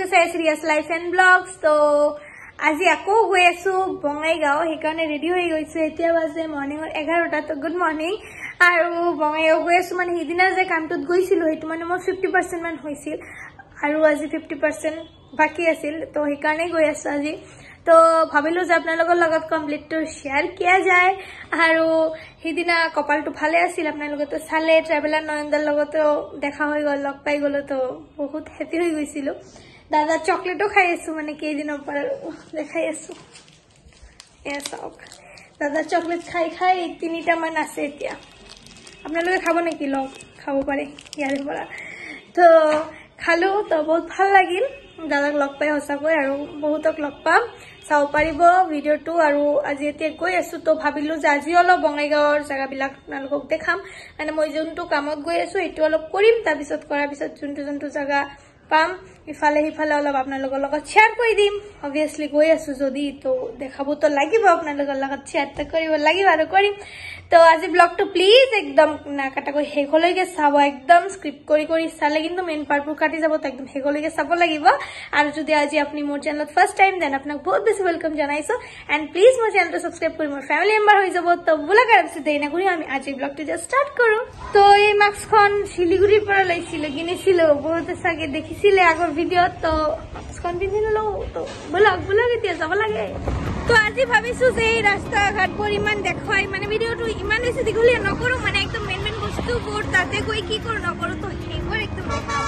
আপোনালোকে চাই আছে RiyaS Life and Vlogs তো আজি আকৌ গৈ আছো বঙাইগাঁও হেকাৰণে ৰেডি হৈ গৈছো এতিয়া বাজে মৰ্নিংৰ 11টা তো গুড মৰ্নিং আৰু বঙাইগাঁও গৈ আছো মানে হিদিনা যে কামটোত গৈছিলো হেতু মানে মোৰ 50% মান হৈছিল আৰু আজি 50% বাকি আছিল তো হেকাৰণে গৈ আছো আজি তো ভাবিলো যে আপোনালোকৰ লগত কমপ্লিট টু শেয়াৰ কিয়া যায় আৰু হিদিনা কপালটো ভালে আছিল আপোনালোকে তো চালে ট্ৰেভেলাৰ নয়নদাৰ লগতো দেখা হৈ গল লগ পাই গলো তো বহুত হেপি হৈ গৈছিলো দাদা চকলেটও খাই আছো মানে কেইদিনৰ পৰা দেখাই আছো এছক দাদা চকলেট খাই খাই তিনিটা মান আছে এতিয়া আপোনালোকে খাব নেকি লগ খাব পাৰে ইয়াৰ পৰা তো খালো তো বহুত ভাল লাগিল দাদাক লগ পাই হসাকৈ আৰু বহুতক লগ পাম চাও পাৰিব ভিডিওটো আৰু আজি এতিয়া গৈ আছো তো ভাবিলো যে আজি অলপ বঙাইগাঁৱৰ জায়গাবিলাক আপোনালোকক দেখাম মানে মই যোনটো কামত গৈ আছো এটো অলপ কৰিম তাৰ পিছত কৰাৰ পিছত যোনটো জায়গা পাম ইফালে হিফালে অলপ আপোনালোকৰ লগত শেয়াৰ কৰি দিম অবিয়াসলি গৈ আছো যদি তো দেখাবো তো লাগিব আপোনালোকৰ লগত শেয়াৰ ত কৰিব লাগিব আৰু কৰিম তো আজি ব্লগটো প্লিজ একদম না কাটাকৈ হেগলৈকে চাব একদম স্ক্ৰিপ্ট কৰি চালে কিন্তু মেইন পাৰ্টবোৰ কাটি যাব তো একদম হেগলৈকে চাব লাগিব আৰু যদি আজি আপুনি মোৰ চেনেলত ফাৰ্স্ট টাইম দেন আপোনাক বহুত বেছি ওয়েলকাম জনাইছো এন্ড প্লিজ মোৰ চেনেলটো সাবস্ক্ৰাইব কৰি মোৰ ফ্যামিলি মেম্বাৰ হৈ যাব তো বুলা কৰাৰ দেৰি নকৰি আমি আজি ব্লগটো জাস্ট স্টাৰ্ট কৰো তো এই মাস্কখন শিলিগুড়িৰ পৰা লৈছিল কিনিছিলো বহুত সাগে দেখিছিলে আগৰ ভিডিঅ'ত তো মাস্কখন পিন্ধিলো তো ব্লগ এতিয়া যাব লাগে তো আজি ভাবিছো যে এই ৰাস্তা ঘাটবোৰ ইমান দেখাই মানে ভিডিওটো ইমান বেছি দীঘলীয়া নকৰো মানে একদম মেইন বস্তুবোৰ তাতে গৈ কি কৰো নকৰো তো সেইবোৰ একদম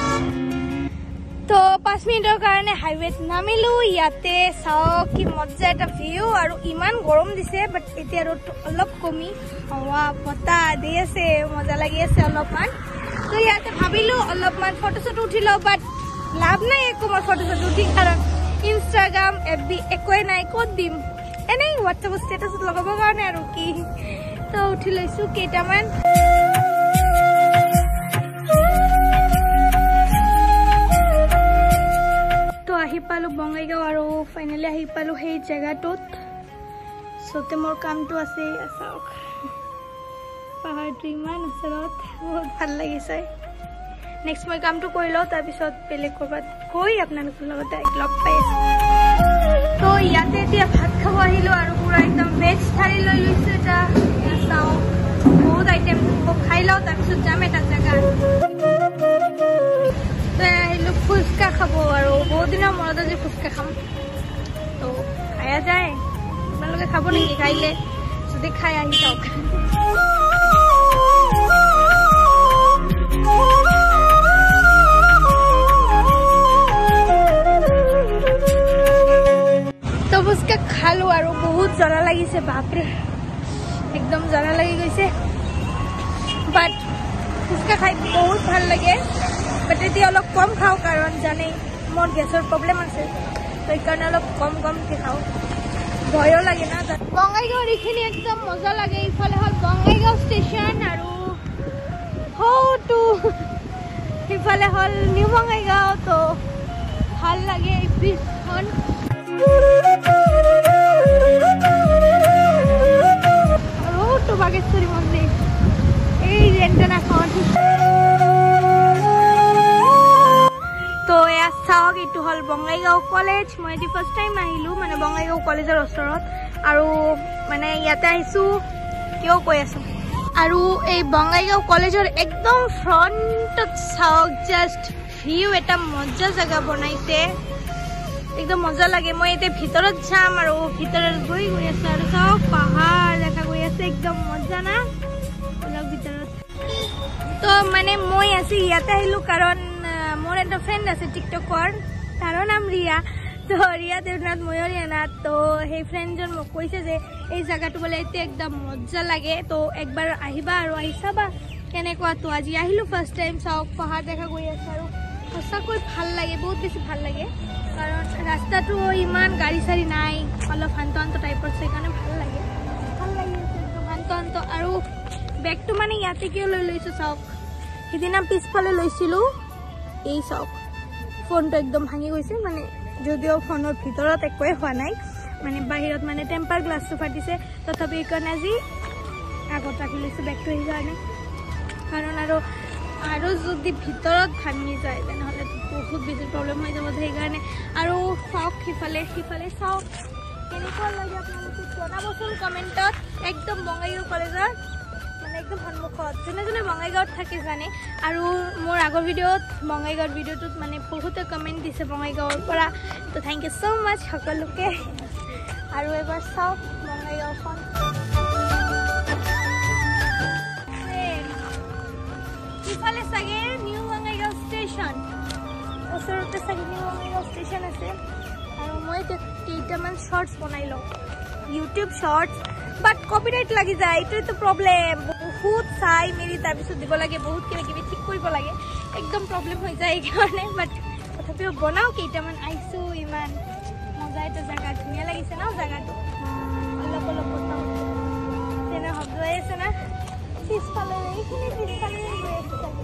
তো 5 মিনিটৰ কাৰণে হাইৱেত নামিলো ইয়াতে চাও কি মজা এটা ভিউ আৰু ইমান গৰম দিছে বাট এতিয়া ৰ'দটো অলপ কমি হাৱা বতাহ দি আছে মজা লাগি আছে অলপমান তো ইয়াতে ভাবিলো অলপমান ফটোশ্বুট উঠিলো বাট লাভ নাই একো মই ফটোশ্বুট উঠি কাৰণ ইনষ্টাগ্ৰাম এফবি একোৱে নাই ক'ত দিম এনেই হোৱাটছএপ ষ্টেটাছত লগাব কাৰণে আৰু কি তো উঠি লৈছো কেইটামান তো আহি পালো বঙাইগাঁও আৰু ফাইনেলি আহি পালো সেই জেগাটোত সতে মোৰ কামটো আছে চাওক পাহাৰটো ইমান ওচৰত বহুত ভাল লাগিছে নেক্সট মই কামটো কৰি লওঁ তাৰপিছত বেলেগ ক'ৰবাত গৈ আপোনালোকৰ লগত লগ পাই আছো তো ইয়াতে এতিয়া ভাত খাব আহিলো আৰু পুৰা একদম ভেজ থালি লৈ লৈছো এটা চাও বহুত আইটেম খাই লওঁ তাৰপিছত যাম এটা জেগা তো আহিলো ফুচকা খাব আৰু বহুত দিনৰ মূৰত আজি ফুচকা খাম তো খায়া যায় আপোনালোকে খাব নেকি খাইলে যদি খাই আহি চাওক ফুচকা খালো আৰু বহুত জ্বলা লাগিছে বাপৰে একদম জ্বলা লাগি গৈছে বাট ফুচকা খাই বহুত ভাল লাগে বাট এতিয়া অলপ কম খাওঁ কাৰণ জানেই মোৰ গেছৰ প্ৰব্লেম আছে তো এইকাৰণে অলপ কমকৈ খাওঁ ভয়ো লাগে না বঙাইগাঁৱৰ এইখিনি একদম মজা লাগে ইফালে হ'ল বঙাইগাঁও ষ্টেচন আৰু হৌটো সিফালে হ'ল নিউ বঙাইগাঁও তো ভাল লাগে এই ব্ৰিজখন আৰু বাগেশ্বৰী মন্দিৰ এই ৰেণ্টনাখন তো এয়া চাওক এইটো হ'ল বঙাইগাঁও কলেজ মই আজি ফাৰ্ষ্ট টাইম আহিলো মানে বঙাইগাঁও কলেজৰ ওচৰত আৰু মানে ইয়াতে আহিছো কিয় কৈ আছো আৰু এই বঙাইগাঁও কলেজৰ একদম ফ্ৰণ্টত চাওক জাষ্ট ভিউ এটা মজা জেগা বনাইছে একদম মজা লাগে মই এতিয়া ভিতৰত যাম আৰু ভিতৰত গৈ আছো আৰু চাওক পাহাৰ দেখা গৈ আছে একদম মজা না অলপ ভিতৰত তো মানে মই আজি ইয়াতে আহিলো কাৰণ মোৰ এটা ফ্ৰেণ্ড আছে টিকটকৰ তাৰ নাম ৰিয়া তো ৰিয়া দেৱনাথ ময়ূৰীয়ানাথ তো সেই ফ্ৰেণ্ডজন মোক কৈছে যে এই জেগাটো বোলে এতিয়া একদম মজা লাগে তো একবাৰ আহিবা আৰু আহি চাবা কেনেকুৱা তো আজি আহিলো ফাৰ্ষ্ট টাইম চাওক পাহাৰ দেখা গৈ আছে আৰু সঁচাকৈ ভাল লাগে বহুত বেছি ভাল লাগে কাৰণ ৰাস্তাটো ইমান গাড়ী চাৰি নাই অলপ শান্ত টাইপৰ সেইকাৰণে ভাল লাগি আছে একদম শান্ত আৰু বেগটো মানে ইয়াতে কিয় লৈ লৈছো চাওক সিদিনা পিছফালে লৈছিলো এই চাওক ফোনটো একদম ভাঙি গৈছে মানে যদিও ফোনৰ ভিতৰত একোৱে হোৱা নাই মানে বাহিৰত মানে টেম্পাৰ গ্লাছটো ফাটিছে তথাপি এইকাৰণে আজি আগত ৰাখি লৈছো বেগটো সেইকাৰণে কাৰণ আৰু যদি ভিতৰত ভাঙি যায় তেনেহ'লে বহুত বেছি প্ৰব্লেম হৈ যাব সেইকাৰণে আৰু চাওক সিফালে চাওক কেনেকুৱা লাগে আপোনালোকে জনাবচোন কমেণ্টত একদম বঙাইগাঁও কলেজৰ মানে একদম সন্মুখত যোনে বঙাইগাঁৱত থাকে জানে আৰু মোৰ আগৰ ভিডিঅ'ত বঙাইগাঁৱৰ ভিডিঅ'টোত মানে বহুতে কমেণ্ট দিছে বঙাইগাঁৱৰ পৰা তো থেংক ইউ ছ' মাছ সকলোকে আৰু এবাৰ চাওক বঙাইগাঁওখন ইফালে চাগে নিউ বঙাইগাঁও ষ্টেচন ওচৰতে চাগে নিউ বঙাইগাঁও ষ্টেচন আছে আৰু মই কেইটামান শ্বৰ্টছ বনাই লওঁ ইউটিউব শ্বৰ্টছ বাট কপিৰাইট লাগি যায় এইটোৱেতো প্ৰব্লেম বহুত চাই মেলি তাৰপিছত দিব লাগে বহুত কিবা ঠিক কৰিব লাগে একদম প্ৰব্লেম হৈ যায় এইকাৰণে বাট তথাপিও বনাওঁ কেইটামান আহিছোঁ ইমান মজা এটা জেগা ধুনীয়া লাগিছে ন জেগাটো অলপ বনাওঁ তেনে শব্দ আছে না পিছফালে এইখিনি পিছফালে গৈ আছে চাগে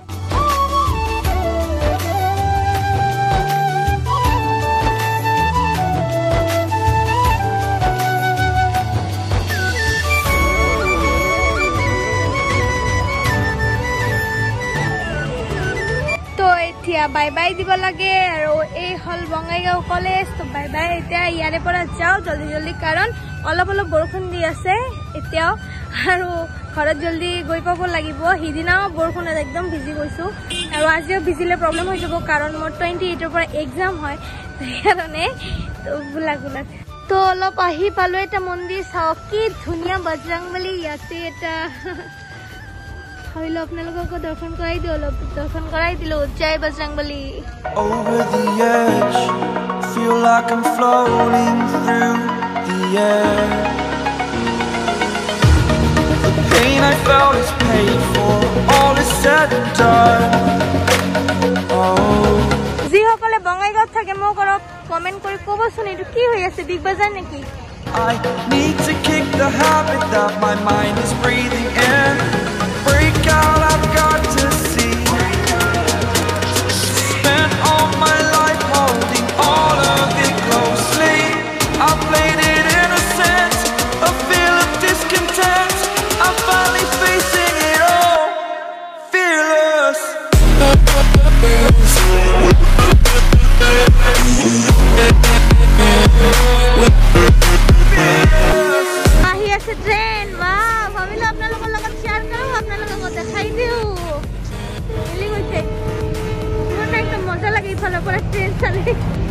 বাই বাই দিব লাগে আৰু এই হল বঙাইগাঁও কলেজ তো বাই বাই এতিয়া ইয়াৰে পৰা যাওঁ জলদি কাৰণ অলপ বৰষুণ দি আছে এতিয়াও আৰু ঘৰত জলদি গৈ পাব লাগিব সিদিনাও বৰষুণত একদম ভিজি গৈছোঁ আৰু আজিও ভিজিলে প্ৰব্লেম হৈ যাব কাৰণ মোৰ 28ৰ পৰা এক্সাম হয় সেইকাৰণে তো গোলাক তো অলপ আহি পালোঁ এটা মন্দিৰ চাওক কি ধুনীয়া বজৰংবলী ইয়াতে এটা ভাবিলো আপোনালোকক দৰ্শন কৰাই দিওঁ অলপ দৰ্শন কৰাই দিলোঁ জয় Bajrangbali Over the edge, feel like I'm floating through the air. The pain I felt is paid for, all is said and done. Oh. যিসকলে বঙাইগাঁৱত থাকে মোক অলপ কমেণ্ট কৰি ক'বচোন এইটো কি হৈ আছে বিগ বাজাৰ নেকি I need to kick the habit that my mind is breathing in. Break out, I've got to see. Spent all my life holding all of it closely. I played it innocent, a feel of discontent. I'm finally facing it all, fearless. আহি আছে train বাহ ভাবিলো আপোনালোকৰ লগত share কৰোঁ আপোনালোকক দেখাই দিওঁ মিলি গৈছে মোৰ না একদম মজা লাগে ইফালৰ পৰা ট্ৰেইন চালে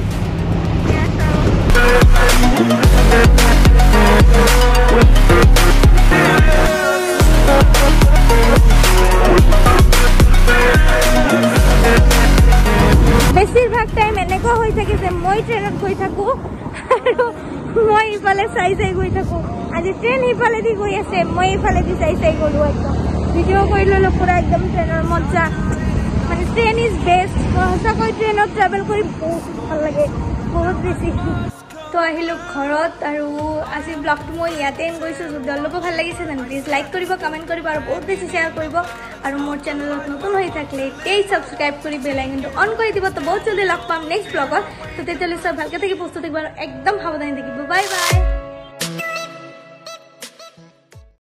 বেছিভাগ টাইম এনেকুৱা হৈ থাকে যে মই ট্ৰেইনত গৈ থাকোঁ আৰু মই ইফালে চাই গৈ থাকোঁ আজি ট্ৰেইন সিফালেদি গৈ আছে মই ইফালেদি চাই গ'লোঁ একদম ভিডিঅ' কৰি ল'লোঁ পুৰা একদম ট্ৰেইনৰ মজা মানে ট্ৰেইন ইজ বেষ্ট সঁচাকৈ ট্ৰেইনত ট্ৰেভেল কৰি বহুত ভাল লাগে বহুত বেছি তো আহিলোঁ ঘৰত আৰু আজি ব্লগটো মই ইয়াতে এণ্ড কৰিছোঁ যদি অলপ ভাল লাগিছে তেন্তে প্লিজ লাইক কৰিব কমেণ্ট কৰিব আৰু বহুত বেছি শ্বেয়াৰ কৰিব আৰু মোৰ চেনেলত নতুন হৈ থাকিলে এতিয়াই ছাবস্ক্ৰাইব কৰি বেল আইকনটো অন কৰি দিব তো বহুত জলদি লগ পাম নেক্সট ব্লগত তো তেতিয়ালৈ চব ভালকৈ থাকি বস্তু থাকিব আৰু একদম সাৱধানে থাকিব বাই বাই